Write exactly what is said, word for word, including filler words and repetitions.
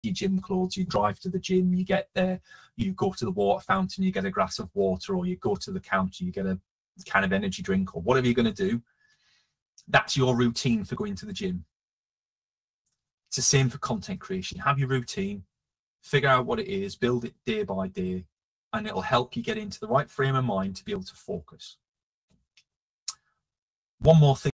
your gym clothes, you drive to the gym, you get there, you go to the water fountain, you get a glass of water, or you go to the counter, you get a can of energy drink, or whatever you're going to do. That's your routine for going to the gym. It's the same for content creation. Have your routine, figure out what it is, build it day by day, and it'll help you get into the right frame of mind to be able to focus. One more thing